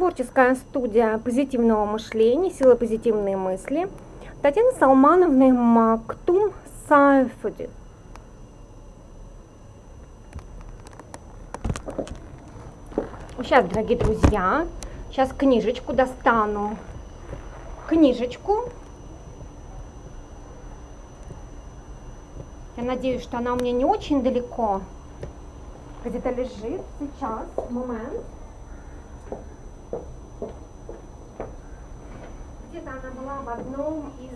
Творческая студия позитивного мышления, сила позитивной мысли Татьяны Салмановны Мактум Сайфуди. Сейчас, дорогие друзья, сейчас книжечку достану. Книжечку. Я надеюсь, что она у меня не очень далеко. Где-то лежит. Сейчас, момент. Где-то она была в одном из...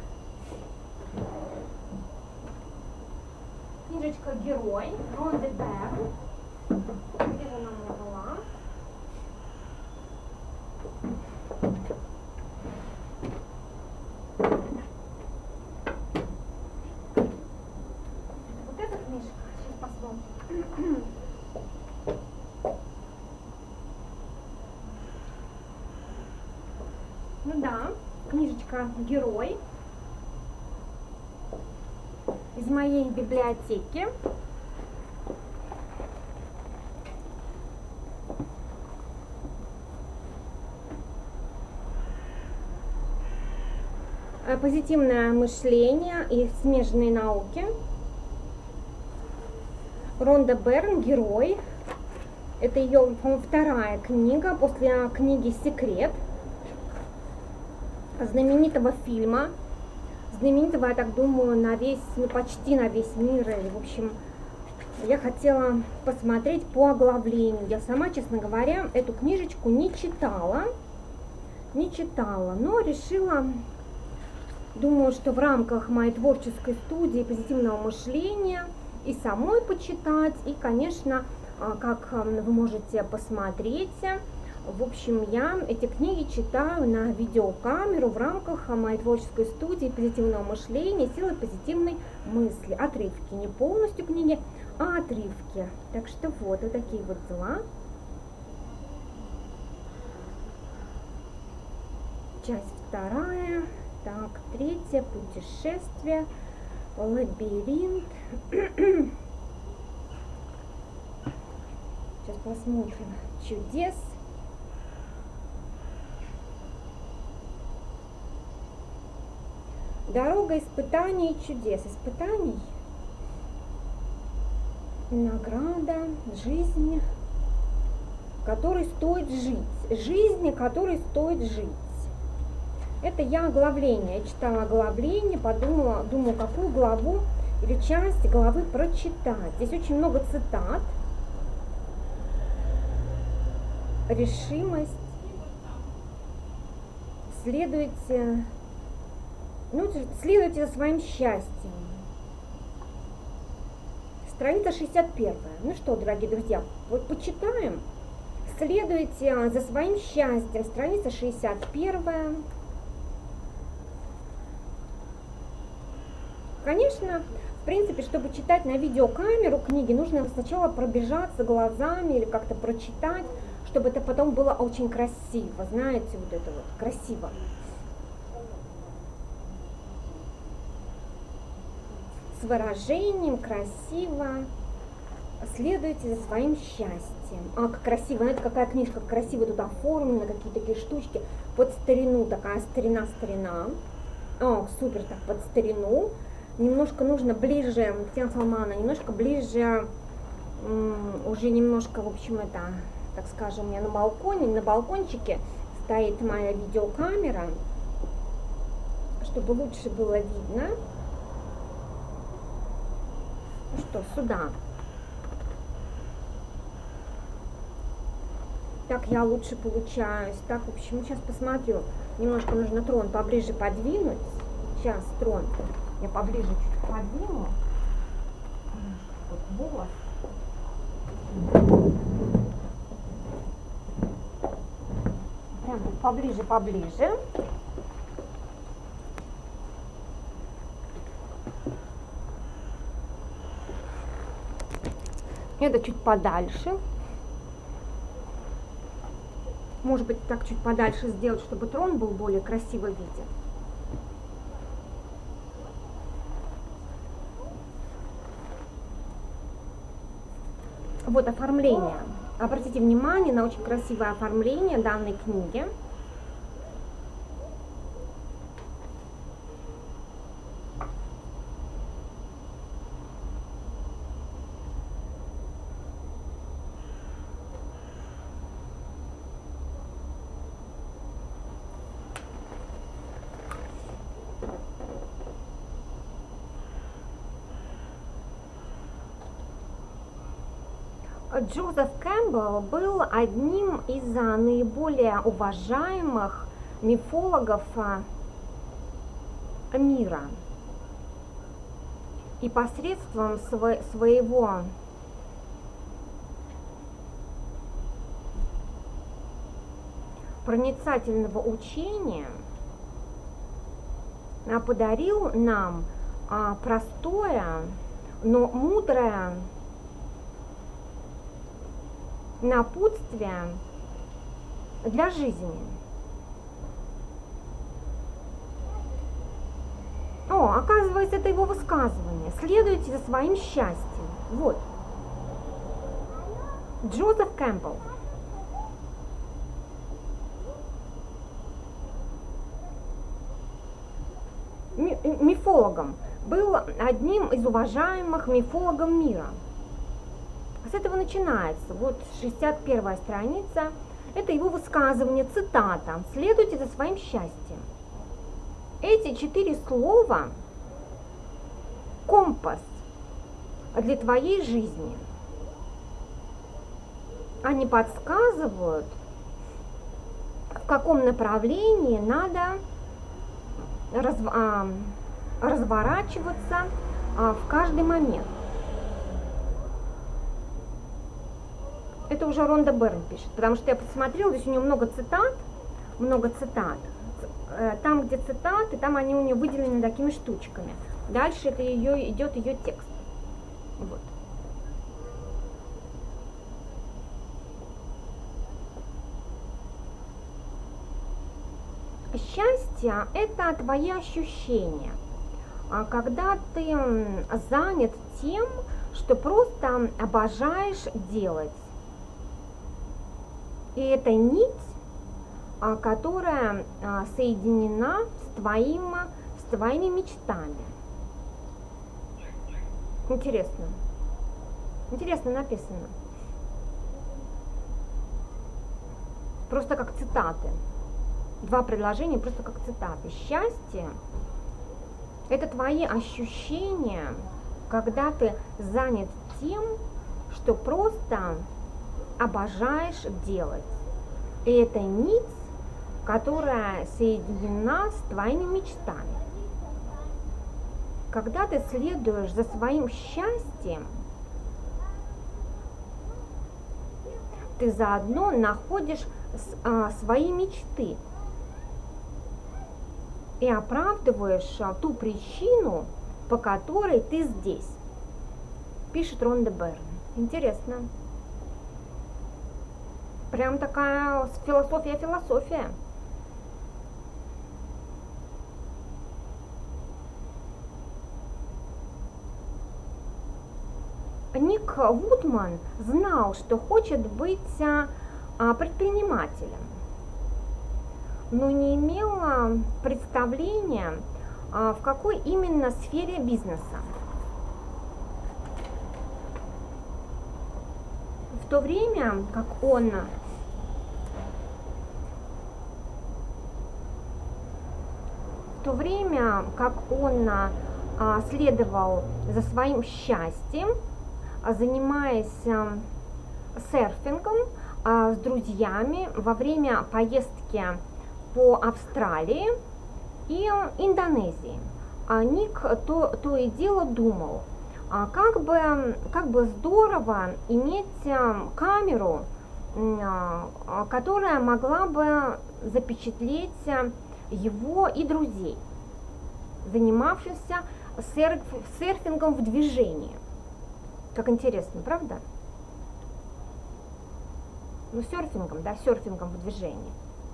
Книжечка «Герой», Ронда Берн. Где же она у меня была? Вот эта книжка. Сейчас посмотрим. Ну да, книжечка «Герой» из моей библиотеки. Позитивное мышление и смежные науки. Ронда Берн «Герой». Это ее, по-моему, вторая книга после книги «Секрет», знаменитого фильма, знаменитого, я так думаю, на весь, ну почти на весь мир. И, в общем, я хотела посмотреть по оглавлению. Я сама, честно говоря, эту книжечку не читала, но решила, думаю, что в рамках моей творческой студии позитивного мышления и самой почитать, и, конечно, как вы можете посмотреть, в общем, я эти книги читаю на видеокамеру в рамках моей творческой студии позитивного мышления, силы позитивной мысли. Отрывки, не полностью книги, а отрывки. Так что вот такие вот дела. Часть вторая. Так, третье, путешествие, лабиринт. Сейчас посмотрим. Чудес. Дорога испытаний и чудес. Испытаний, награда, жизнь, которой стоит жить. Жизни, которой стоит жить. Это я оглавление. Я читала оглавление, подумала, думаю, какую главу или часть главы прочитать. Здесь очень много цитат. Решимость. Следуйте за своим счастьем. Страница 61. Ну что, дорогие друзья, вот почитаем. Следуйте за своим счастьем. Страница 61. Конечно, в принципе, чтобы читать на видеокамеру книги, нужно сначала пробежаться глазами или как-то прочитать, чтобы это потом было очень красиво. Знаете, вот это вот красиво. С выражением, красиво. Следуйте за своим счастьем. А, как красиво. Знаете, какая книжка красиво тут оформлена, какие такие штучки. Под старину, такая старина. О, супер, так, под старину. Немножко нужно ближе, Татьяна Салмановна, немножко ближе, уже немножко, в общем, это, так скажем, у меня на балкончике стоит моя видеокамера, чтобы лучше было видно. Ну что, сюда. Так я лучше получаюсь. Так, в общем, сейчас посмотрю. Немножко нужно трон поближе подвинуть. Сейчас трон я поближе чуть подвину. Вот. Прям поближе. Это чуть подальше. Может быть, так чуть подальше сделать, чтобы трон был более красиво виден. Вот оформление. Обратите внимание на очень красивое оформление данной книги. Джозеф Кэмпбелл был одним из наиболее уважаемых мифологов мира. И посредством своего проницательного учения подарил нам простое, но мудрое напутствие для жизни. О, оказывается, это его высказывание. Следуйте за своим счастьем. Вот. Джозеф Кэмпбелл. Мифологом. Был одним из уважаемых мифологов мира. С этого начинается. Вот 61-я страница. Это его высказывание, цитата. «Следуйте за своим счастьем». Эти 4 слова – компас для твоей жизни. Они подсказывают, в каком направлении надо разворачиваться в каждый момент. Это уже Ронда Берн пишет, потому что я посмотрела, здесь у нее много цитат. Там, где цитаты, там они у нее выделены такими штучками. Дальше это идет ее текст. Вот. Счастье – это твои ощущения, когда ты занят тем, что просто обожаешь делать. И это нить, которая соединена с твоими мечтами. Интересно. Интересно написано. Просто как цитаты. 2 предложения просто как цитаты. Счастье – это твои ощущения, когда ты занят тем, что просто обожаешь делать. И это нить, которая соединена с твоими мечтами. Когда ты следуешь за своим счастьем, ты заодно находишь свои мечты и оправдываешь ту причину, по которой ты здесь. Пишет Ронда Берн. Интересно. Прям такая философия. Ник Вудман знал, что хочет быть предпринимателем, но не имел представления, в какой именно сфере бизнеса. В то время, как он следовал за своим счастьем, занимаясь серфингом с друзьями во время поездки по Австралии и Индонезии. Ник то и дело думал, как бы здорово иметь камеру, которая могла бы запечатлеть его и друзей, занимавшихся серфингом в движении. Как интересно, правда? Ну, серфингом в движении.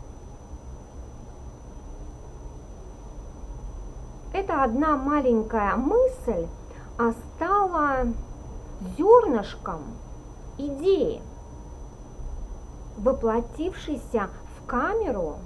Это одна маленькая мысль стала зернышком идеи. воплотившийся в камеру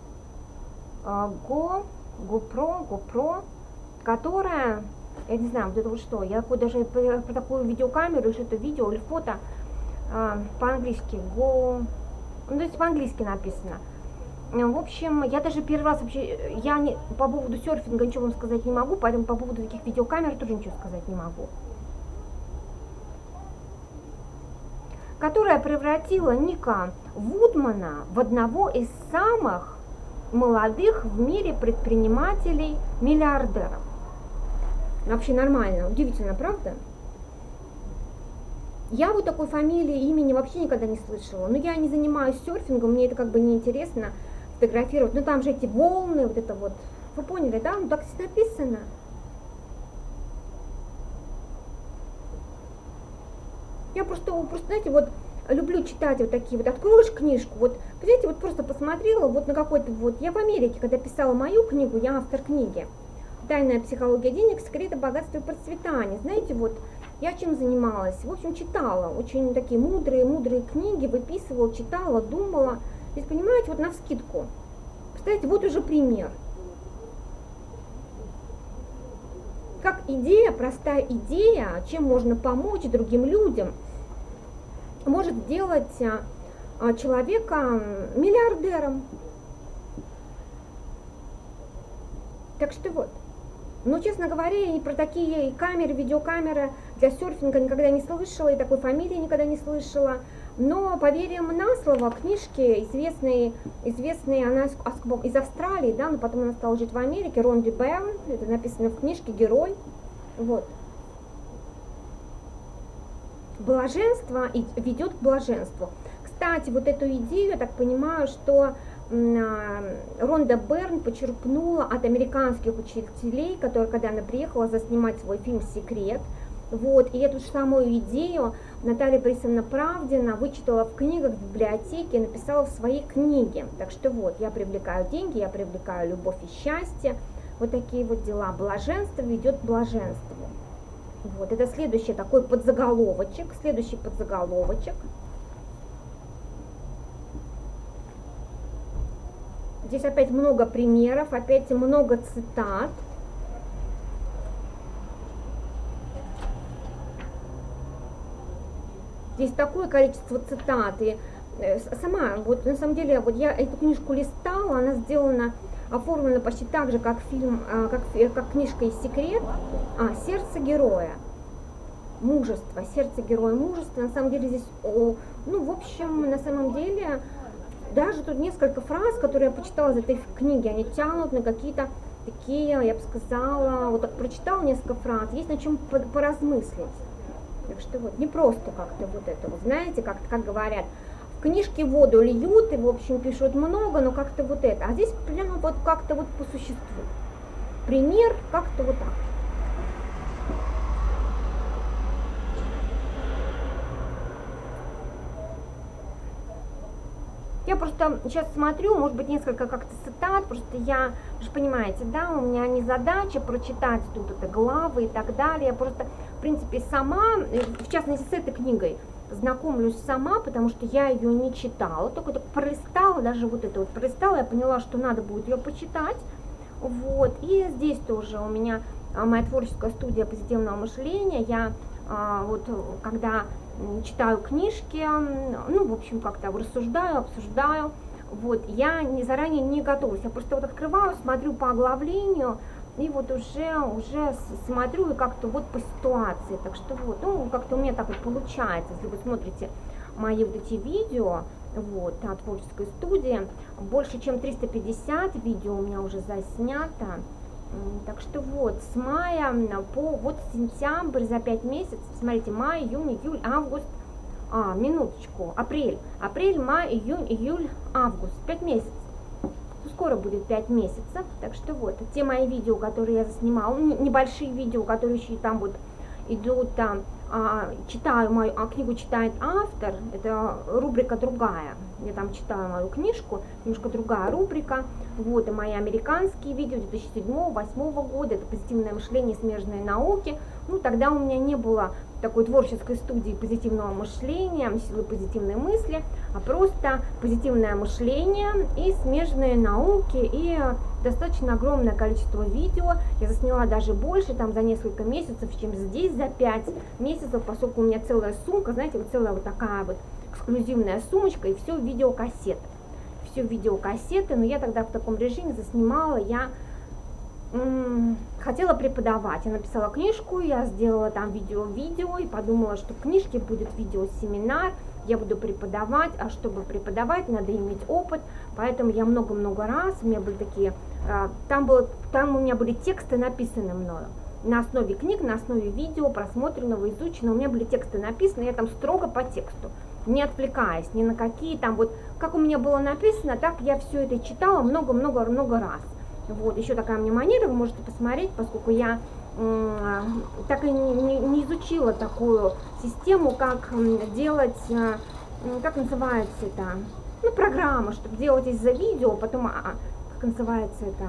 GoPro, которая, я не знаю, вот это вот что, я даже про такую видеокамеру, что это видео или фото, по-английски, ну, то есть по-английски написано. В общем, я даже первый раз вообще, по поводу серфинга ничего вам сказать не могу, поэтому по поводу таких видеокамер тоже ничего сказать не могу. Которая превратила Ника Вудмана в одного из самых молодых в мире предпринимателей-миллиардеров. Вообще нормально, удивительно, правда? Я вот такой фамилии, имени вообще никогда не слышала. Но я не занимаюсь серфингом, мне это как бы неинтересно фотографировать. Ну там же эти волны, вот это вот. Вы поняли, да? Ну так здесь написано. Я просто, знаете, вот люблю читать вот такие вот. Откроешь книжку, вот, понимаете, вот просто посмотрела вот на какой-то вот. Я в Америке, когда писала мою книгу, я автор книги «Тайная психология денег, секреты богатства и процветания». Знаете, вот я чем занималась? В общем, читала очень такие мудрые книги, выписывала, читала, думала. Здесь, понимаете, вот навскидку. Представляете, вот уже пример. Как идея, простая идея, чем можно помочь другим людям, может сделать человека миллиардером. Так что вот. Но, честно говоря, я про такие камеры, видеокамеры для серфинга никогда не слышала, и такой фамилии никогда не слышала. Но поверим на слово, книжки известные, она из Австралии, да, но потом она стала жить в Америке, Ронди Берн, это написано в книжке «Герой». Вот. Блаженство ведет к блаженству. Кстати, вот эту идею, я так понимаю, что Ронда Берн почерпнула от американских учителей, которые, когда она приехала заснимать свой фильм «Секрет», вот, и эту же самую идею Наталья Борисовна Правдина вычитала в книгах в библиотеке и написала в своей книге. Так что вот, я привлекаю деньги, я привлекаю любовь и счастье, вот такие вот дела. Блаженство ведет к блаженству. Вот, это следующий такой подзаголовочек, следующий подзаголовочек. Здесь опять много примеров, опять много цитат. Здесь такое количество цитат. И сама, вот на самом деле, вот я эту книжку листала, она сделана, оформлена почти так же, как фильм, как книжка из «Секрет», «Сердце героя». Мужество, сердце героя, мужество. На самом деле здесь, ну, в общем, на самом деле, даже тут несколько фраз, которые я почитала из этой книги, они тянут на какие-то такие, я бы сказала, вот так прочитала несколько фраз, есть на чем поразмыслить. Так что вот, не просто как-то вот это, вот, знаете, как говорят, в книжке воду льют, и, в общем, пишут много, но как-то вот это. А здесь прямо вот как-то вот по существу. Пример как-то вот так. Я просто сейчас смотрю, может быть, несколько как-то цитат, просто я, вы же понимаете, да, у меня не задача прочитать тут это главы и так далее, я просто, в принципе, сама, в частности, с этой книгой знакомлюсь сама, потому что я ее не читала, только пролистала, даже вот это вот пролистала, я поняла, что надо будет ее почитать, вот, и здесь тоже у меня моя творческая студия позитивного мышления, я вот, когда читаю книжки, ну, в общем, как-то рассуждаю, обсуждаю, вот, я заранее не готовлюсь, я просто вот открываю, смотрю по оглавлению, и вот уже смотрю и как-то вот по ситуации, так что вот, ну, как-то у меня так вот получается, если вы смотрите мои вот эти видео, вот, на творческой студии, больше чем 350 видео у меня уже заснято. Так что вот, с мая по вот сентябрь, за 5 месяцев, смотрите, май, июнь, июль, август, апрель, май, июнь, июль, август, 5 месяцев. Скоро будет 5 месяцев, так что вот, те мои видео, которые я заснимала, небольшие видео, которые еще там вот идут читаю мою книгу читает автор, это рубрика другая. Я там читаю мою книжку, немножко другая рубрика. Вот, и мои американские видео 2007-2008 года, это позитивное мышление, смежные науки. Ну, тогда у меня не было такой творческой студии позитивного мышления, силы позитивной мысли, а просто позитивное мышление и смежные науки, и достаточно огромное количество видео. Я засняла даже больше, там за несколько месяцев, чем здесь за 5 месяцев, поскольку у меня целая сумка, знаете, вот целая вот такая вот эксклюзивная сумочка, и все видеокассеты. Все видеокассеты, но я тогда в таком режиме заснимала, я хотела преподавать. Я написала книжку, я сделала там видео и подумала, что в книжке будет видеосеминар, я буду преподавать, а чтобы преподавать, надо иметь опыт, поэтому я много-много раз, у меня были такие, там у меня были тексты, написанные мною, на основе книг, на основе видео, просмотренного, изученного, у меня были тексты написаны, я там строго по тексту, не отвлекаясь ни на какие там, вот, как у меня было написано, так я все это читала много-много раз. Вот, еще такая у меня манера, вы можете посмотреть, поскольку я так и не изучила такую систему, как делать, как называется это, ну, программа, чтобы делать из-за видео, потом, как называется это,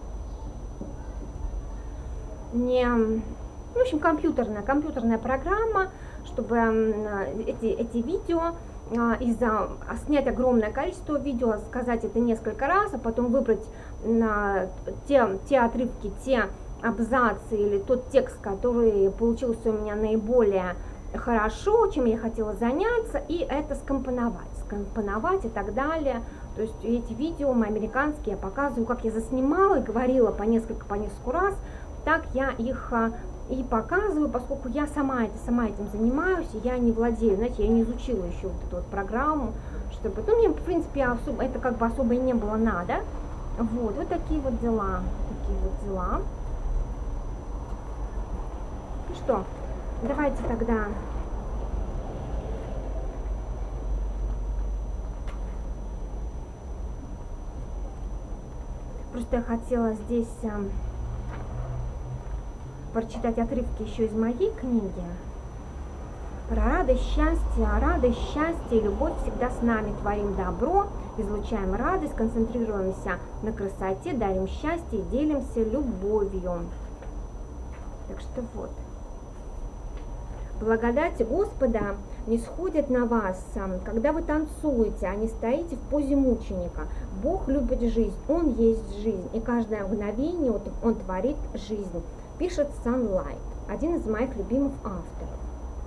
в общем, компьютерная программа, чтобы эти видео, снять огромное количество видео, сказать это несколько раз, а потом выбрать те отрывки, те абзацы или тот текст, который получился у меня наиболее хорошо, чем я хотела заняться, и это скомпоновать и так далее. То есть эти видео мои американские я показываю, как я заснимала и говорила по нескольку раз, так я их и показываю, поскольку я сама этим занимаюсь, и я не владею, знаете, я не изучила еще вот эту вот программу, чтобы, ну, мне, в принципе, это как бы особо и не было надо. Вот такие вот дела, Ну что, давайте тогда просто я хотела здесь прочитать отрывки еще из моей книги про радость, счастье и любовь всегда с нами, творим добро, излучаем радость, концентрируемся на красоте, дарим счастье и делимся любовью. Так что вот. Благодать Господа не сходит на вас, когда вы танцуете, а не стоите в позе мученика. Бог любит жизнь, Он есть жизнь, и каждое мгновение Он творит жизнь. Пишет Sunlight, один из моих любимых авторов.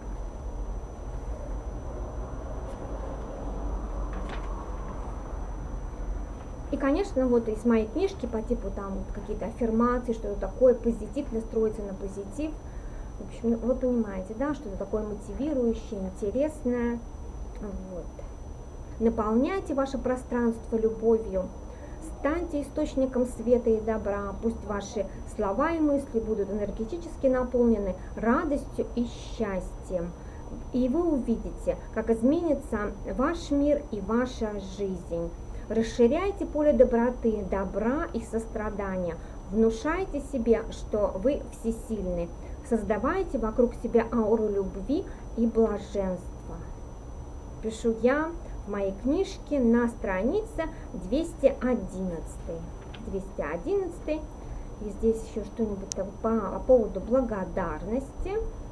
И, конечно, вот из моей книжки по типу там вот какие-то аффирмации, что-то такое, позитив, настроиться на позитив. В общем, вы понимаете, да, что-то такое мотивирующее, интересное. Вот. Наполняйте ваше пространство любовью. Станьте источником света и добра, пусть ваши слова и мысли будут энергетически наполнены радостью и счастьем. И вы увидите, как изменится ваш мир и ваша жизнь. Расширяйте поле доброты, добра и сострадания. Внушайте себе, что вы всесильны. Создавайте вокруг себя ауру любви и блаженства. Пишу я в моей книжке на странице 211. 211. И здесь еще что-нибудь по поводу благодарности.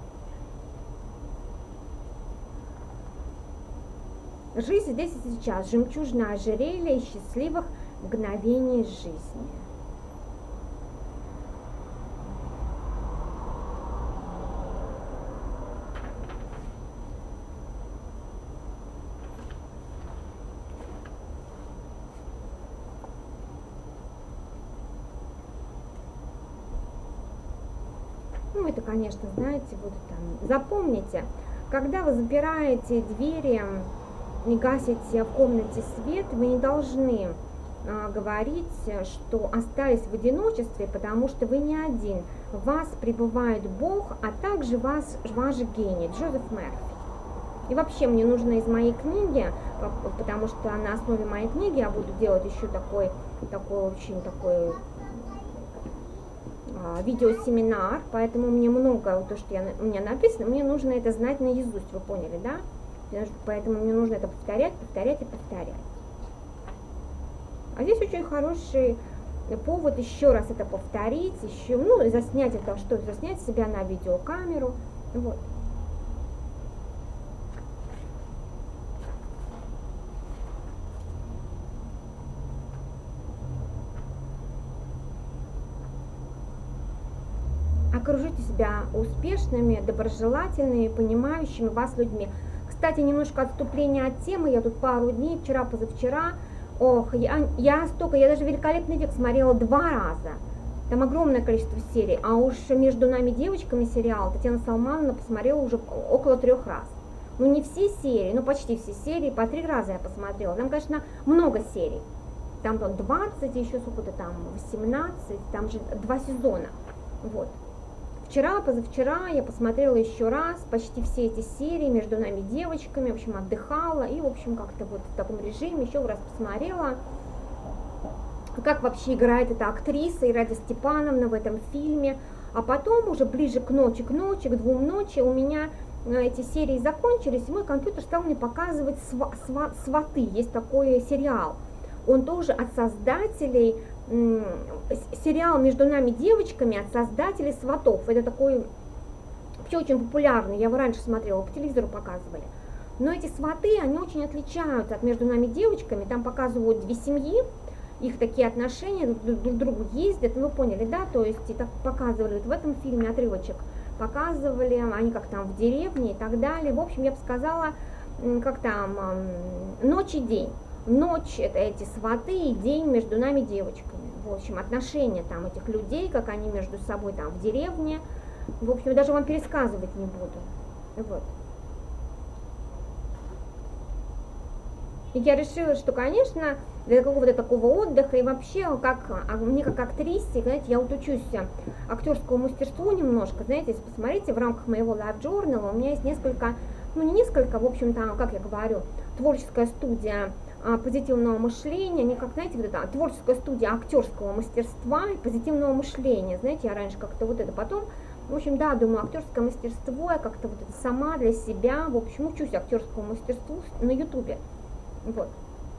Жизнь здесь и сейчас. Жемчужное ожерелье счастливых мгновений жизни. Ну, это, конечно, знаете, вот там, запомните, когда вы запираете двери и гасите в комнате свет, вы не должны говорить, что остались в одиночестве, потому что вы не один. В вас пребывает Бог, а также ваш гений, Джозеф Мерфи. И вообще мне нужно из моей книги, потому что на основе моей книги я буду делать еще такой очень такой видеосеминар, поэтому мне много, то, что у меня написано, мне нужно это знать наизусть, вы поняли, да? Поэтому мне нужно это повторять, повторять и повторять. А здесь очень хороший повод еще раз это повторить, еще, ну, заснять это, что заснять себя на видеокамеру, вот. Окружите себя успешными, доброжелательными, понимающими вас людьми. Кстати, немножко отступление от темы, я тут пару дней, вчера, позавчера, я даже «Великолепный век» смотрела 2 раза. Там огромное количество серий, а уж «Между нами девочками» сериал Татьяна Салмановна посмотрела уже около 3 раз. Ну не все серии, но почти все серии, по 3 раза я посмотрела. Там, конечно, много серий. Там 20, еще сколько-то там, 18, там же 2 сезона. Вот. Вчера, позавчера я посмотрела еще раз почти все эти серии «Между нами девочками», в общем, отдыхала и, в общем, как-то вот в таком режиме еще раз посмотрела, как вообще играет эта актриса Ираида Степановна в этом фильме. А потом уже ближе к ночи, к 2 ночи у меня эти серии закончились, и мой компьютер стал мне показывать «Сваты». Есть такой сериал. Он тоже от создателей, сериал «Между нами девочками» от создателей «Сватов». Это такой вообще очень популярный, я его раньше смотрела, по телевизору показывали. Но эти «Сваты», они очень отличаются от «Между нами девочками», там показывают 2 семьи, их такие отношения, друг к другу ездят, ну поняли, да, то есть это показывали вот в этом фильме отрывочек, показывали, они как там в деревне и так далее. В общем, я бы сказала, как там, ночь и день. Ночь — это эти сваты, и день «Между нами девочками». В общем, отношения там этих людей, как они между собой там в деревне. В общем, даже вам пересказывать не буду. Вот. И я решила, что, конечно, для какого-то такого отдыха и вообще, мне как актрисе, знаете, я вот учусь актерскому мастерству немножко, знаете, если посмотрите, в рамках моего лайв-журнала у меня есть несколько, ну не несколько, в общем-то, как я говорю, творческая студия позитивного мышления, не как, знаете, вот это творческая студия актерского мастерства и позитивного мышления, знаете, я раньше как-то вот это, потом, в общем, да, думаю, актерское мастерство, я как-то вот это сама для себя, в общем, учусь актерскому мастерству на ютубе, вот.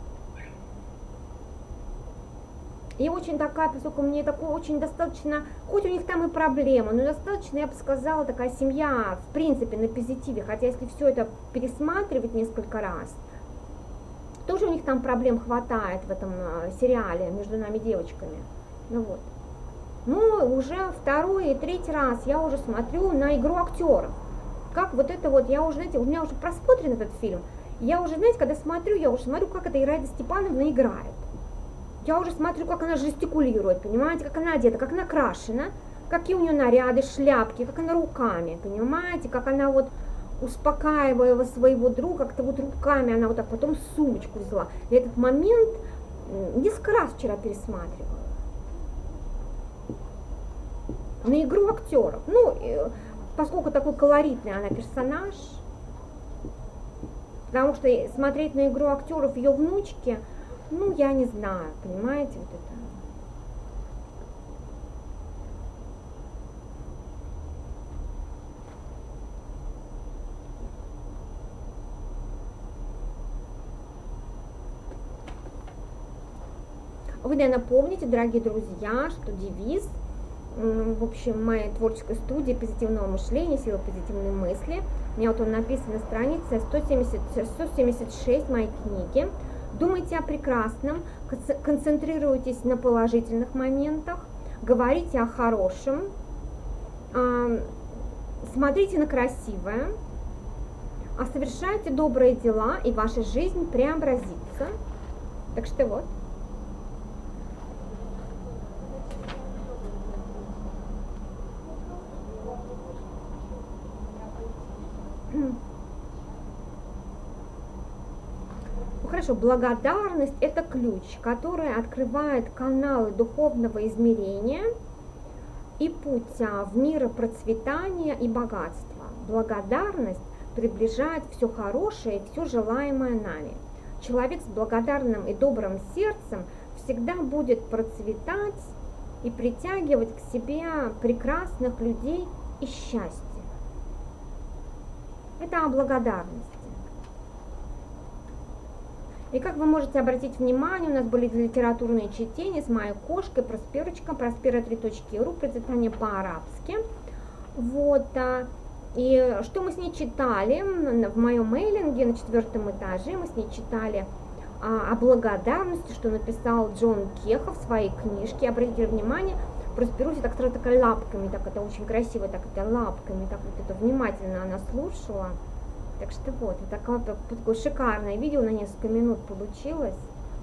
И очень такая, поскольку мне такое очень достаточно, хоть у них там и проблемы, но достаточно, я бы сказала, такая семья, в принципе, на позитиве, хотя если все это пересматривать несколько раз, тоже у них там проблем хватает в этом сериале «Между нами девочками». Ну вот. Ну, уже 2-й и 3-й раз я уже смотрю на игру актеров. Как вот это вот, я уже, знаете, у меня уже просмотрен этот фильм, я уже, знаете, когда смотрю, я уже смотрю, как это Ираида Степановна играет. Я уже смотрю, как она жестикулирует, понимаете, как она одета, как она крашена, какие у нее наряды, шляпки, как она руками, понимаете, как она вот успокаивая своего друга, как-то вот руками она вот так потом сумочку взяла. И этот момент несколько раз вчера пересматривала. На игру актеров. Ну, поскольку такой колоритный она персонаж, потому что смотреть на игру актеров ее внучки, ну, я не знаю, понимаете, вот это. Вы, наверное, помните, дорогие друзья, что девиз, в общем, моей творческой студии позитивного мышления, сила позитивной мысли, у меня вот он написан на странице 176 моей книги. Думайте о прекрасном, концентрируйтесь на положительных моментах, говорите о хорошем, смотрите на красивое, совершайте добрые дела, и ваша жизнь преобразится. Так что вот. Хорошо, благодарность – это ключ, который открывает каналы духовного измерения и путь в мир процветания и богатства. Благодарность приближает все хорошее и все желаемое нами. Человек с благодарным и добрым сердцем всегда будет процветать и притягивать к себе прекрасных людей и счастье. Это о благодарности. И как вы можете обратить внимание, у нас были литературные чтения с моей кошкой Просперочка, prospera3.ru, процветание по-арабски. Вот. И что мы с ней читали в моем мейлинге на 4-м этаже, мы с ней читали о благодарности, что написал Джон Кехов в своей книжке. Обратите внимание, Просперуся так сразу такая лапками, так это очень красиво, так это лапками, так вот это внимательно она слушала. Так что вот такое шикарное видео на несколько минут получилось.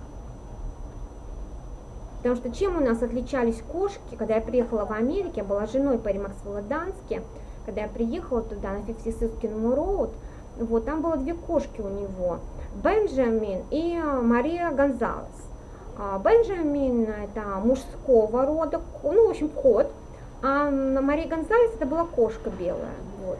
Потому что чем у нас отличались кошки, когда я приехала в Америку, я была женой Перри Максвелла Дански, когда я приехала туда, на 56-м роуд, вот, там было 2 кошки у него, Бенджамин и Мария Гонзалес. Бенджамин это мужского рода, ну, в общем, кот, а Мария Гонзалес это была кошка белая, вот.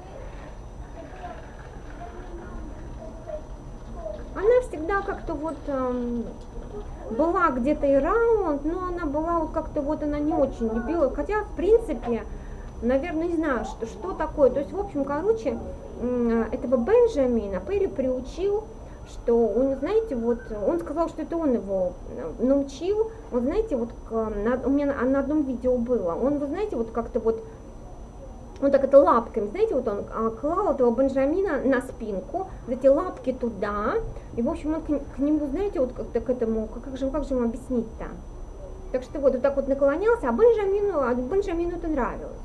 Она всегда как-то вот была где-то и раунд, но она была вот как-то вот она не очень любила, хотя в принципе, наверное, не знаю, что такое. То есть, в общем, короче, этого Бенджамина Перри приучил, что он, знаете, вот, он сказал, что это он его научил, вот, знаете, вот, у меня на одном видео было, он, вы знаете, вот как-то вот, он так это лапками, знаете, вот он клал этого Бенджамина на спинку, вот эти лапки туда, и, в общем, он к нему, знаете, вот как-то к этому, как же ему объяснить-то? Так что вот так вот наклонялся, а Бенджамину это нравилось.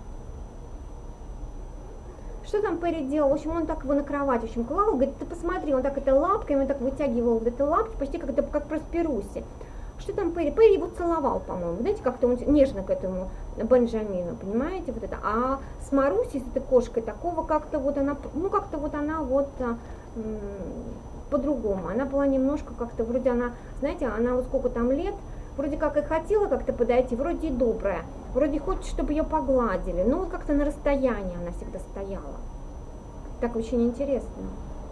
Что там Перри делал? В общем, он так его на кровать, в общем, клал, говорит, ты посмотри, он так это лапками, он так вытягивал вот эти лапки, почти как Просперусе. Что там Перри? Перри его целовал, по-моему, знаете, как-то он нежно к этому Бенджамину, понимаете, вот это. А с Марусей, с этой кошкой, такого как-то вот она, ну, как-то вот она вот по-другому. Она была немножко как-то, вроде она, знаете, она вот сколько там лет, вроде как и хотела как-то подойти, вроде и добрая, вроде хочет, чтобы ее погладили, но вот как-то на расстоянии она всегда стояла. Так очень интересно.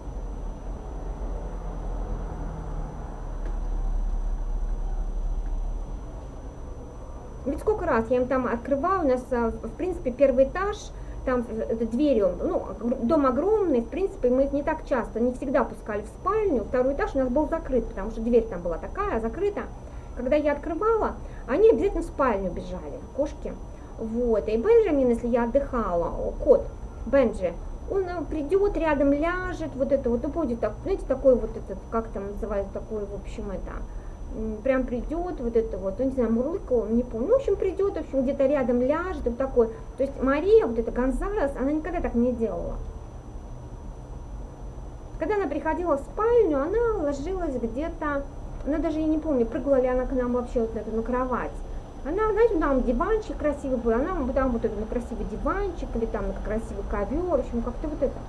Ведь сколько раз я им там открываю, у нас, в принципе, первый этаж, там дверью, ну, дом огромный, в принципе, мы их не так часто, не всегда пускали в спальню, 2-й этаж у нас был закрыт, потому что дверь там была такая, закрыта. Когда я открывала, они обязательно в спальню бежали, кошки. Вот, и Бенджамин, если я отдыхала, кот, Бенджи, он придет, рядом ляжет, вот это вот, и будет, так, знаете, такой вот этот, как там называется, такой, в общем, это, прям придет, вот это вот, ну, не знаю, мурлыкал, не помню, ну, в общем, придет, в общем, где-то рядом ляжет, вот такой. То есть Мария, вот эта Гонзалес, она никогда так не делала. Когда она приходила в спальню, она ложилась где-то, она даже, я не помню, прыгала ли она к нам вообще вот на кровать. Она, знаете, там диванчик красивый был, она там вот этот на красивый диванчик, или там на красивый ковер, в общем, как-то вот это.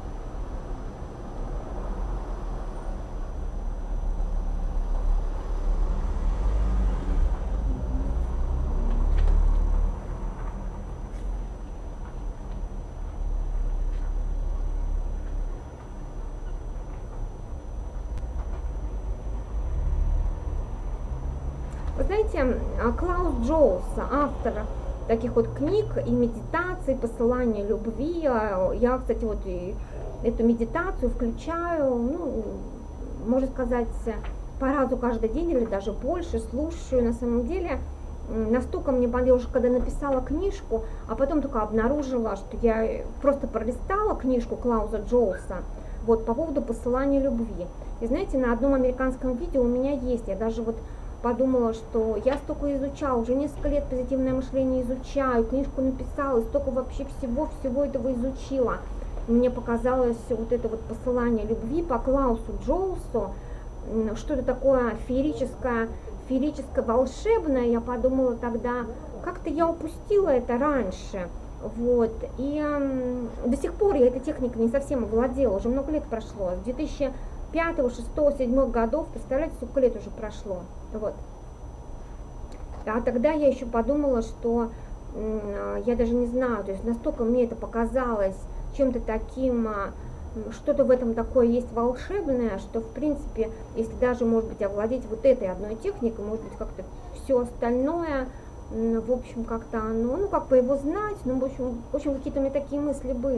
Вы знаете, Клаус Джоулс, автор таких вот книг и медитаций, посылания любви, я, кстати, вот и эту медитацию включаю, ну, можно сказать, по разу каждый день или даже больше, слушаю. На самом деле, настолько мне понравилось, когда написала книжку, а потом только обнаружила, что я просто пролистала книжку Клауса Джоулса, вот, по поводу посылания любви. И знаете, на одном американском видео у меня есть, я даже вот подумала, что я столько изучала, уже несколько лет позитивное мышление изучаю, книжку написала, столько вообще всего этого изучила. Мне показалось вот это вот посылание любви по Клаусу Джоулсу, что-то такое феерическое, волшебное. Я подумала тогда, как-то я упустила это раньше. Вот. И до сих пор я этой техникой не совсем овладела, уже много лет прошло, с 2005, 2006, 2007 годов, представляете, сколько лет уже прошло. Вот. А тогда я еще подумала, что я даже не знаю, то есть настолько мне это показалось чем-то таким, что-то в этом такое есть волшебное, что в принципе, если даже, может быть, овладеть вот этой одной техникой, может быть, как-то все остальное В общем, как-то оно, ну, как бы его знать, ну, в общем, какие-то у меня такие мысли были.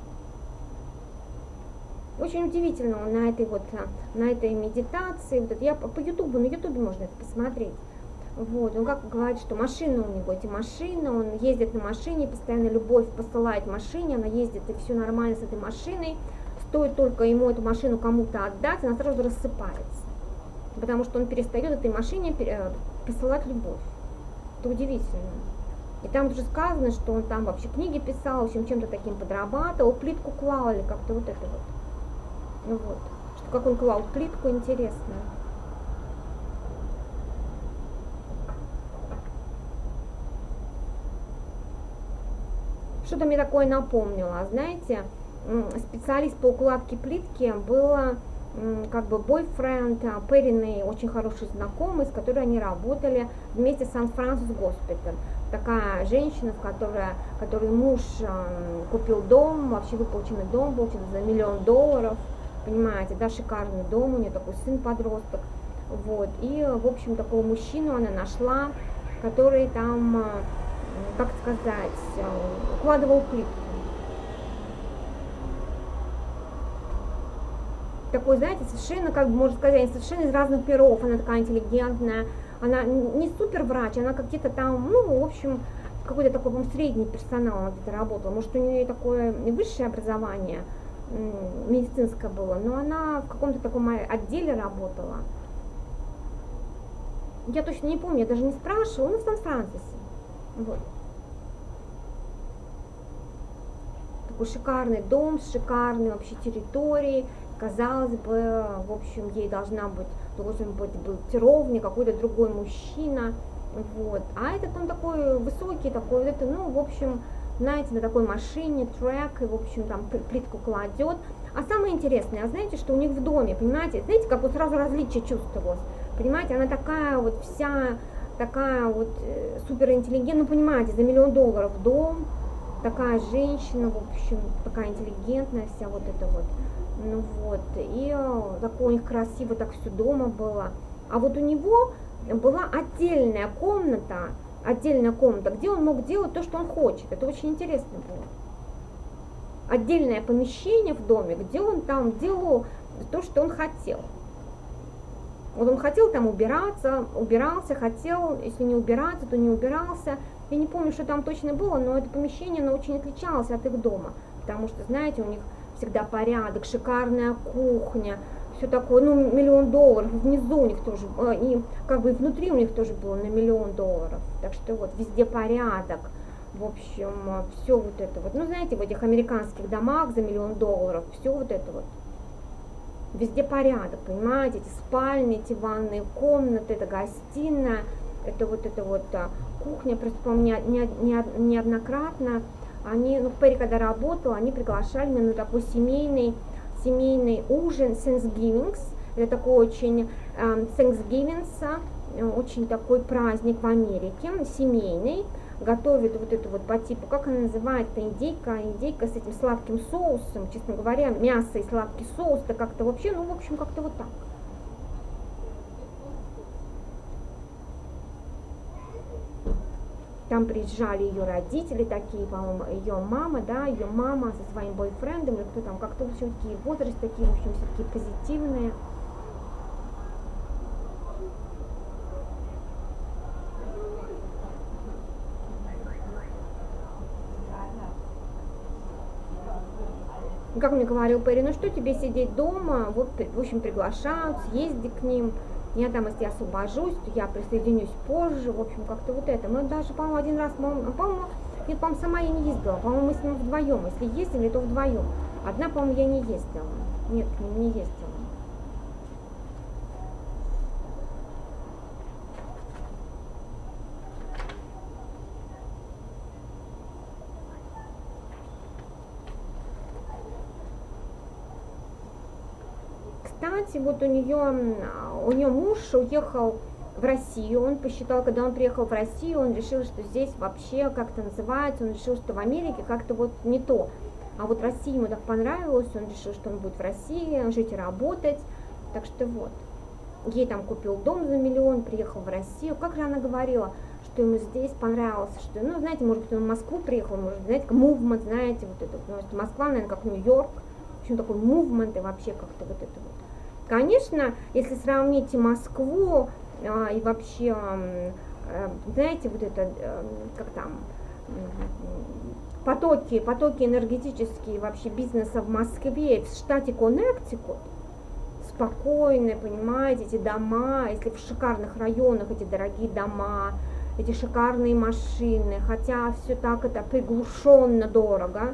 Очень удивительно он на этой медитации, вот это, я по Ютубу, на Ютубе можно это посмотреть. Вот, он как говорит, что машина у него, эти машины, он ездит на машине, постоянно любовь посылает машине, она ездит, и все нормально с этой машиной, стоит только ему эту машину кому-то отдать, она сразу рассыпается, потому что он перестает этой машине посылать любовь. Это удивительно. И там уже сказано, что он там вообще книги писал, в общем, чем-то таким подрабатывал, плитку клал или как-то вот это вот. Ну вот, что как он клал плитку, интересно. Что-то мне такое напомнило, знаете, специалист по укладке плитки была как бы бойфренд Перриной, очень хороший знакомый, с которой они работали вместе в Сан-Франсис Госпиталь. Такая женщина, которой муж купил дом, вообще выплаченный дом, получил за $1 миллион, понимаете, да, шикарный дом, у нее такой сын-подросток, вот, и, в общем, такого мужчину она нашла, который там, как сказать, укладывал плитку. Такой, знаете, совершенно, как бы, можно сказать, совершенно из разных миров, она такая интеллигентная, она не супер врач, она какие-то там, ну, в общем, какой-то такой, по-моему, средний персонал она где-то работала, может, у нее такое высшее образование медицинское было, но она в каком-то таком отделе работала. Я точно не помню, я даже не спрашивала, ну, в Сан-Францисе, вот. Такой шикарный дом с шикарной вообще территорией. Казалось бы, в общем, ей должен быть ровный какой-то другой мужчина, вот. А этот он такой высокий, такой, вот это, ну, в общем, знаете, на такой машине, трек, и, в общем, там плитку кладет. А самое интересное, а знаете, что у них в доме, понимаете, знаете, как вот сразу различие чувствовалось, понимаете, она такая вот вся, такая вот суперинтеллигентная, ну, понимаете, за $1 миллион дом, такая женщина, в общем, такая интеллигентная вся вот эта вот. Ну вот, и такое у них красиво так все дома было. А вот у него была отдельная комната, где он мог делать то, что он хочет. Это очень интересно было. Отдельное помещение в доме, где он там делал то, что он хотел. Вот он хотел там убирался, хотел, если не убираться, то не убирался. Я не помню, что там точно было, но это помещение, оно очень отличалось от их дома. Потому что, знаете, у них всегда порядок, шикарная кухня, все такое, ну, $1 миллион, внизу у них тоже, и как бы внутри у них тоже было на $1 миллион, так что вот везде порядок, в общем, все вот это вот, ну, знаете, в этих американских домах за $1 миллион, все вот это вот, везде порядок, понимаете, эти спальни, эти ванные комнаты, это гостиная, это вот кухня, просто, по-моему, неоднократно. Они, ну, Перри, когда работала, они приглашали меня на такой семейный ужин, Thanksgiving, это такой очень, Thanksgiving, очень такой праздник в Америке, семейный, готовят вот это вот по типу, как она называется, индейка с этим сладким соусом, честно говоря, мясо и сладкий соус, это как-то вообще, ну, в общем, как-то вот так. Там приезжали ее родители такие, по-моему, ее мама со своим бойфрендом, или кто там, как-то, в общем, такие возраст, такие, в общем, все такие позитивные. Как мне говорил Перри, ну что тебе сидеть дома, вот, в общем, приглашают, съезди к ним. Я там, если освобожусь, то я присоединюсь позже, в общем, как-то вот это. Мы даже, по-моему, один раз, по-моему, сама я не ездила, по-моему, мы с ним вдвоем, если ездили, то вдвоем. Одна, по-моему, я не ездила, нет, к ним не ездила. Кстати, вот у нее муж уехал в Россию, он посчитал, когда он приехал в Россию, он решил, что здесь вообще как-то называется, он решил, что в Америке как-то вот не то. А вот Россия ему так понравилась, он решил, что он будет в России жить и работать, так что вот. Ей там купил дом за $1 миллион, приехал в Россию. Как же она говорила, что ему здесь понравилось, что, ну, знаете, может быть, он в Москву приехал, может, знаете, как movement, знаете, вот это, потому что Москва, наверное, как Нью-Йорк, в общем, такой movement и вообще как-то вот это вот. Конечно, если сравните Москву и вообще, знаете, вот это, как там, потоки энергетические вообще бизнеса в Москве, в штате Коннектикут, спокойные, понимаете, эти дома, если в шикарных районах эти дорогие дома, эти шикарные машины, хотя все так это приглушенно дорого,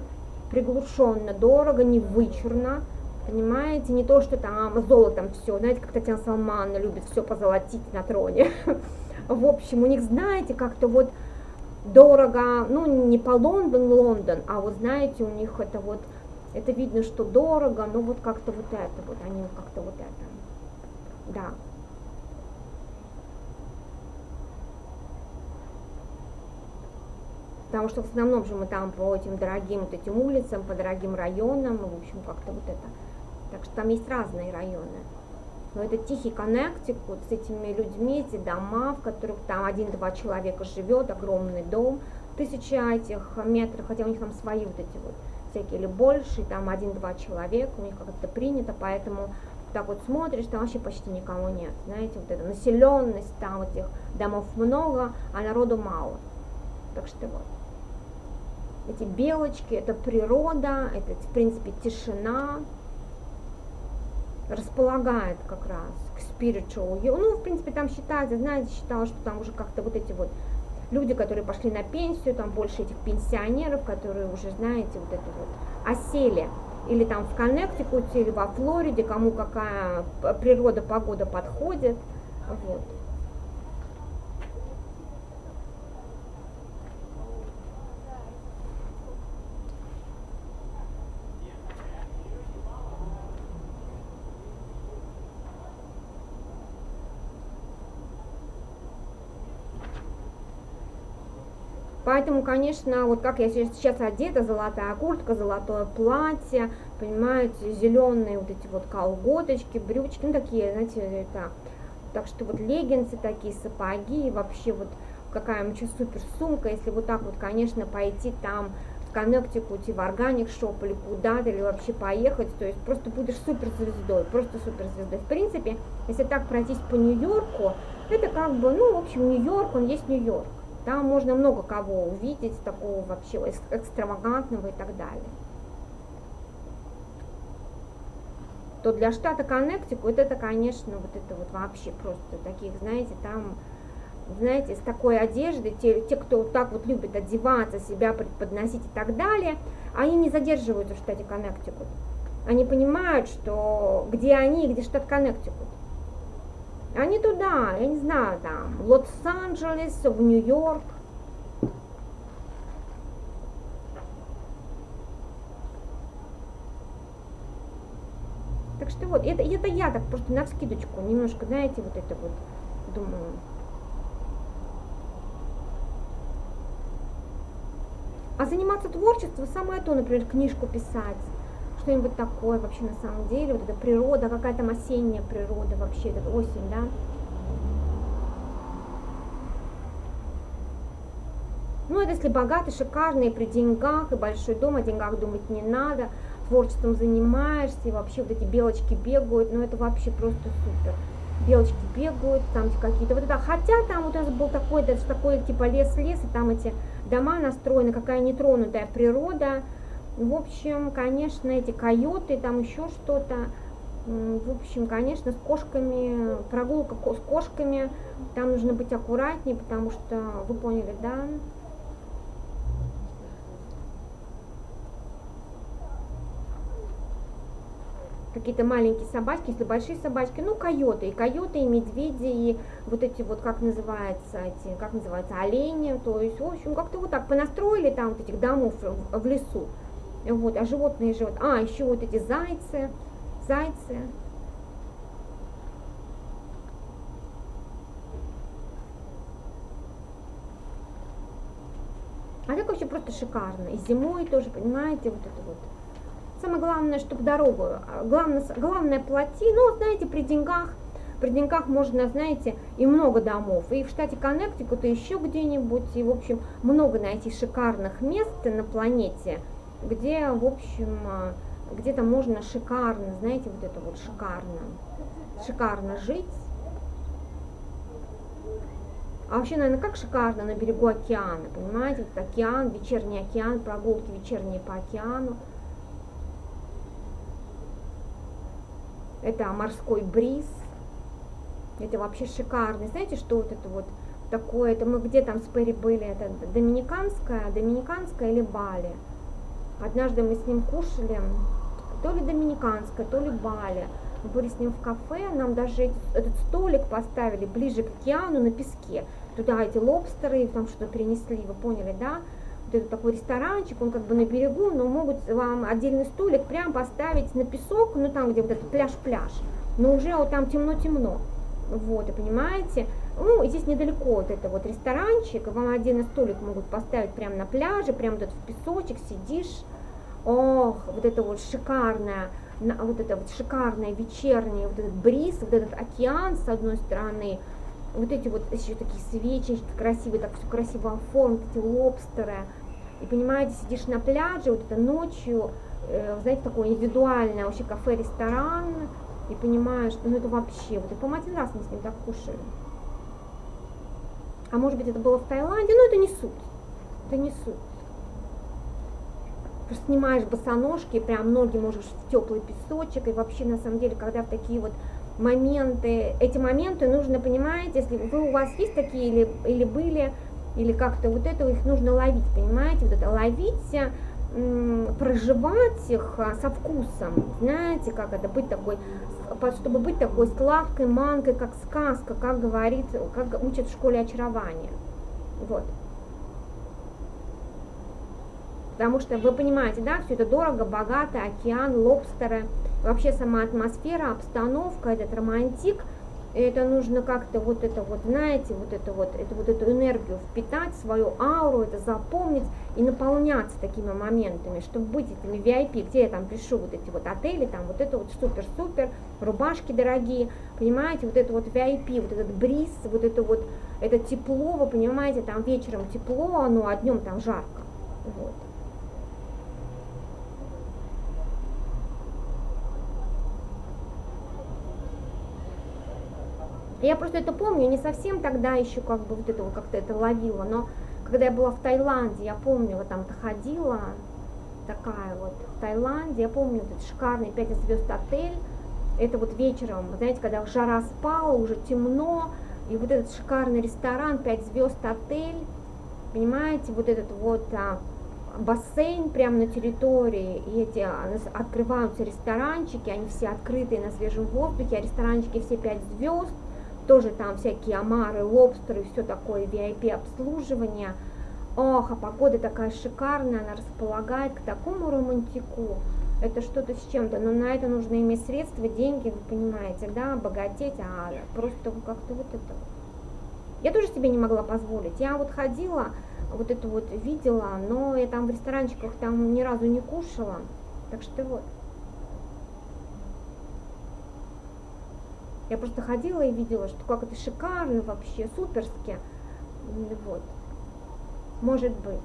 не вычурно, понимаете, не то, что там золотом все, знаете, как Татьяна Салмановна любит все позолотить на троне. В общем, у них, знаете, как-то вот дорого, ну, не по Лондон, а вот, знаете, у них это вот, это видно, что дорого, но вот как-то вот это, вот они как-то вот это, да. Потому что в основном же мы там по этим дорогим вот этим улицам, по дорогим районам, в общем, как-то вот это. Так что там есть разные районы. Но это тихий Коннектикут с этими людьми, эти дома, в которых там 1-2 человека живет, огромный дом, 1000 этих метров, хотя у них там свои вот эти вот всякие или больше, там 1-2 человека, у них как-то принято, поэтому так вот смотришь, там вообще почти никого нет, знаете, вот эта населенность, там этих домов много, а народу мало. Так что вот. Эти белочки, это природа, это, в принципе, тишина, располагает как раз к spiritual. Ну, в принципе, там считается, знаете, считалось, что там уже как-то вот эти вот люди, которые пошли на пенсию, там больше этих пенсионеров, которые уже, знаете, вот это вот осели. Или там в Коннектикуте, или во Флориде, кому какая природа, погода подходит. Вот. Поэтому, конечно, вот как я сейчас одета, золотая куртка, золотое платье, понимаете, зеленые вот эти вот колготочки, брючки, ну такие, знаете, это, так что вот леггинсы такие, сапоги, и вообще вот какая еще супер сумка, если вот так вот, конечно, пойти там в Коннектикуте, в Organic Shop или куда-то, или вообще поехать, то есть просто будешь суперзвездой, просто суперзвездой. В принципе, если так пройтись по Нью-Йорку, это как бы, ну, в общем, Нью-Йорк, он есть Нью-Йорк. Там можно много кого увидеть, такого вообще экстравагантного и так далее. То для штата Коннектикут это, конечно, вот это вот вообще просто таких, знаете, там, знаете, с такой одеждой, те, кто так вот любит одеваться, себя преподносить и так далее, они не задерживаются в штате Коннектикут. Они понимают, что где они, где штат Коннектикут. Они туда, я не знаю, там, в Лос-Анджелес, в Нью-Йорк. Так что вот, это я так просто навскидочку немножко, знаете, вот это вот, думаю. А заниматься творчеством, самое то, например, книжку писать. Что-нибудь такое вообще на самом деле, вот эта природа, какая там осенняя природа вообще, это осень, да? Ну, это если богатый, шикарный, при деньгах, и большой дом, о деньгах думать не надо, творчеством занимаешься, и вообще вот эти белочки бегают, ну, это вообще просто супер. Белочки бегают, там какие-то, вот это, хотя там вот у нас был такой типа лес, и там эти дома настроены, какая нетронутая природа. В общем, конечно, эти койоты, там еще что-то. В общем, конечно, с кошками, прогулка с кошками, там нужно быть аккуратнее, потому что, вы поняли, да? Какие-то маленькие собачки, если большие собачки, ну, койоты, и медведи, и вот эти вот, как называется, олени, то есть, в общем, как-то вот так понастроили там вот этих домов в лесу. Вот, а животные живут. А, еще вот эти зайцы. А так вообще просто шикарно. И зимой тоже, понимаете, вот это вот. Самое главное, чтобы дорогу, главное плати, ну, знаете, при деньгах Бердниках можно, знаете, и много домов, и в штате Коннектикут, и еще где-нибудь, и, в общем, много найти шикарных мест на планете, где, в общем, где-то можно шикарно, знаете, вот это вот шикарно жить. А вообще, наверное, как шикарно на берегу океана, понимаете, вот океан, вечерний океан, прогулки вечерние по океану. Это морской бриз, это вообще шикарно. Знаете, что вот это вот такое, это мы где там с Перри были, это доминиканская или Бали. Однажды мы с ним кушали, то ли доминиканская, то ли Бали. Мы были с ним в кафе, нам даже этот столик поставили ближе к океану на песке. Туда эти лобстеры, там что-то перенесли, вы поняли, да? Вот это такой ресторанчик, он как бы на берегу, но могут вам отдельный столик прям поставить на песок, ну там, где вот этот пляж, но уже вот там темно-темно. Вот, и понимаете, ну, и здесь недалеко вот это вот ресторанчик, вам отдельный столик могут поставить прямо на пляже, прямо вот в песочек сидишь. Ох, вот это вот шикарное вечернее, вот этот бриз, вот этот океан с одной стороны, вот эти вот еще такие свечечки красивые, так все красиво оформлены, эти лобстеры. И понимаете, сидишь на пляже, вот это ночью, знаете, такое индивидуальное вообще кафе-ресторан, и понимаешь, ну это вообще, вот и, по-моему, один раз мы с ним так кушали. А может быть это было в Таиланде, но это не суть. Просто снимаешь босоножки, и прям ноги можешь в теплый песочек, и вообще на самом деле, когда в такие вот моменты, эти моменты нужно, понимаете, если у вас есть такие или были, или как-то вот это, их нужно ловить, понимаете, вот это ловить, проживать их со вкусом, знаете, как это быть такой, чтобы быть такой сладкой манкой, как сказка, как учат в школе очарования, вот. Потому что вы понимаете, да, все это дорого, богато, океан, лобстеры, вообще сама атмосфера, обстановка, этот романтик, это нужно как-то вот это вот, знаете, вот эту энергию впитать, свою ауру, это запомнить и наполняться такими моментами, чтобы быть этими VIP, где я там пишу вот эти вот отели, там вот это вот супер-супер, рубашки дорогие, понимаете, вот это вот VIP, вот этот бриз, вот это вот, это тепло, вы понимаете, там вечером тепло, ну а днем там жарко, вот. Я просто это помню, не совсем тогда еще как бы вот этого как-то это ловила, но когда я была в Таиланде, я помню, вот там-то ходила, такая вот в Таиланде, я помню этот шикарный 5 звезд отель, это вот вечером, знаете, когда жара спала, уже темно, и вот этот шикарный ресторан, 5 звезд отель, понимаете, вот этот вот бассейн прямо на территории, и эти открываются ресторанчики, они все открытые на свежем воздухе, а ресторанчики все 5 звезд, тоже там всякие омары, лобстеры, все такое, VIP обслуживание. Ох, а погода такая шикарная, она располагает к такому романтику. Это что-то с чем-то, но на это нужно иметь средства, деньги, вы понимаете, да, богатеть, а просто как-то вот это. Я тоже себе не могла позволить. Я вот ходила, вот это вот видела, но я там в ресторанчиках там ни разу не кушала. Так что вот. Я просто ходила и видела, что как это шикарно вообще, суперски. Вот. Может быть.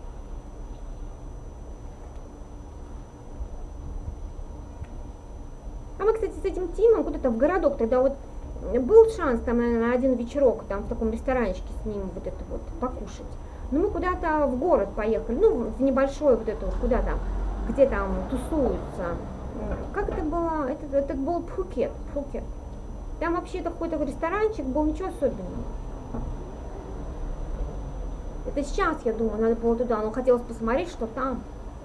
А мы, кстати, с этим Тимом куда-то в городок тогда вот был шанс там, наверное, на один вечерок там в таком ресторанчике с ним вот это вот покушать. Но мы куда-то в город поехали, ну, в небольшой вот это вот, куда там, где там тусуются. Как это было? Это был Пхукет. Там вообще какой-то ресторанчик был, ничего особенного. Это сейчас, я думаю, надо было туда, но хотелось посмотреть, что там.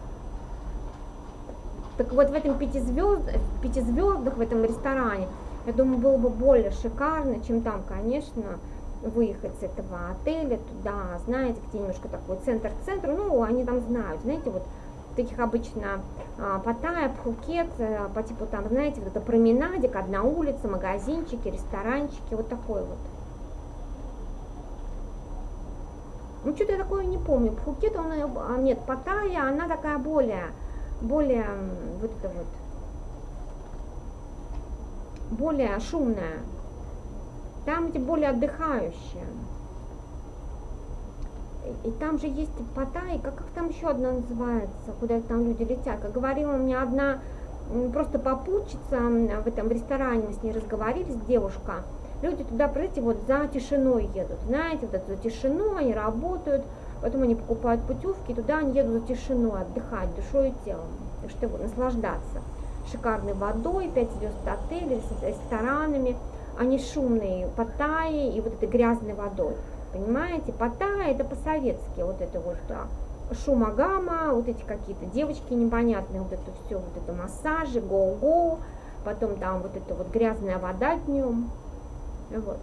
Так вот в этом пятизвездах, в этом ресторане, я думаю, было бы более шикарно, чем там, конечно, выехать с этого отеля туда, знаете, где немножко такой центр, ну, они там знают, знаете, вот таких обычно Паттайя, Пхукет, по типу там, знаете, вот это променадик, одна улица, магазинчики, ресторанчики, вот такой вот. Ну, что-то я такое не помню. Пхукет, нет, Паттайя, она такая более вот это вот, более шумная. Там эти более отдыхающие. И там же есть Паттайя, как там еще одна называется, куда там люди летят. Как говорила мне одна просто попутчица в этом ресторане, мы с ней разговаривали, девушка. Люди туда, знаете, вот за тишиной едут, знаете, вот эту тишину, они работают, потом они покупают путевки, и туда они едут за тишиной, отдыхать душой и телом, чтобы наслаждаться шикарной водой, 5 звезд отелей, с ресторанами, они шумные Паттайи и вот этой грязной водой. Понимаете, Паттайя это по-советски, вот это вот шума-гама, вот эти какие-то девочки непонятные, вот это все, вот это массажи, гоу-гоу, потом там вот это вот грязная вода днем, вот.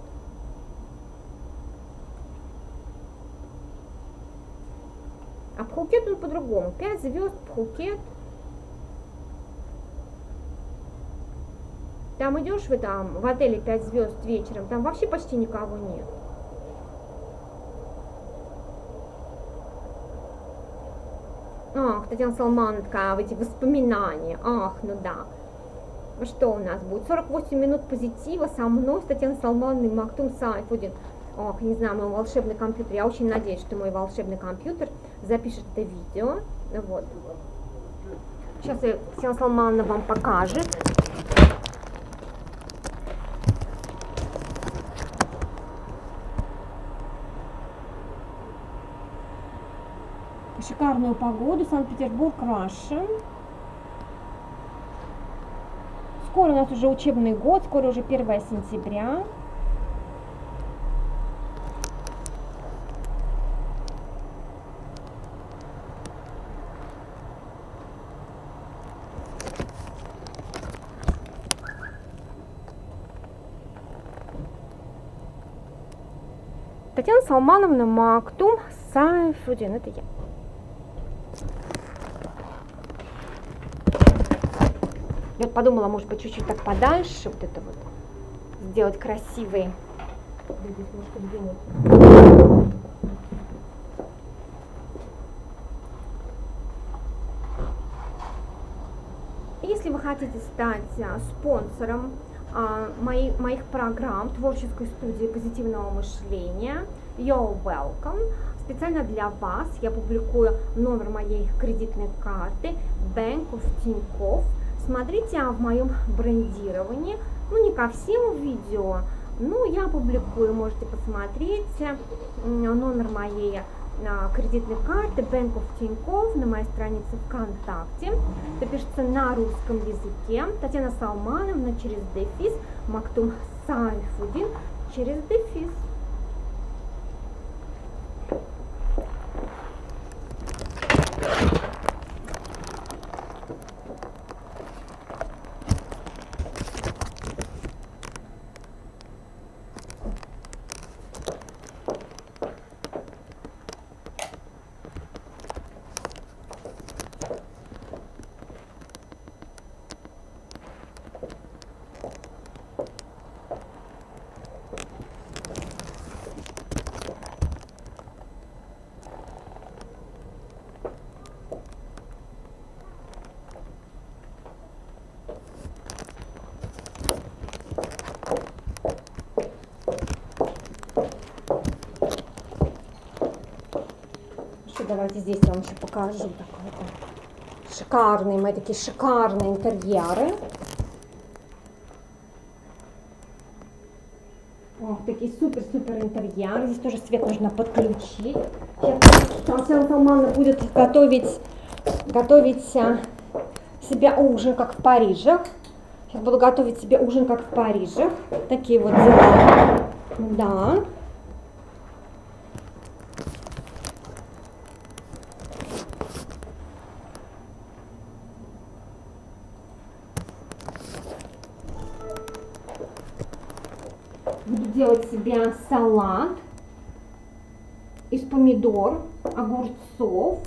А Пхукет он по-другому, 5 звезд Пхукет. Там идешь в отеле 5 звезд вечером, там вообще почти никого нет. Ах, Татьяна Салмановна, такая, эти воспоминания. Ах, ну да. Что у нас будет? 48 минут позитива со мной, с Татьяной Салмановной, Мактум Сайфудин. Ох, не знаю, мой волшебный компьютер. Я очень надеюсь, что мой волшебный компьютер запишет это видео. Вот. Сейчас Татьяна Салмановна вам покажет. Шикарную погоду, Санкт-Петербург, Раша. Скоро у нас уже учебный год, скоро уже 1 сентября. Татьяна Салмановна, Мактум Сайфудин, это я. Я вот подумала, может быть, чуть-чуть так подальше, вот это вот, сделать красивый. Если вы хотите стать спонсором моих программ творческой студии позитивного мышления, you're welcome. Специально для вас я публикую номер моей кредитной карты Bank of Тинькофф. Смотрите в моем брендировании, ну не ко всем видео, но я публикую, можете посмотреть номер моей кредитной карты Bank of Тинькофф на моей странице ВКонтакте. Это пишется на русском языке. Татьяна Салмановна через дефис, Мактум Сайфудин через дефис. Давайте здесь я вам еще покажу такой шикарные, мои такие шикарные интерьеры. О, такие супер-супер интерьеры. Здесь тоже свет нужно подключить. Сейчас Татьяна Салмановна будет готовить себе ужин, как в Париже. Сейчас буду готовить себе ужин, как в Париже. Такие вот дела. Да. Буду делать себе салат из помидор, огурцов,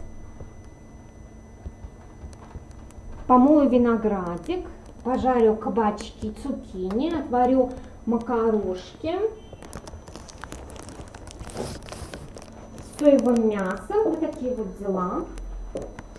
помою виноградик, пожарю кабачки, цукини, отварю макарошки с соевым мясом, вот такие вот дела.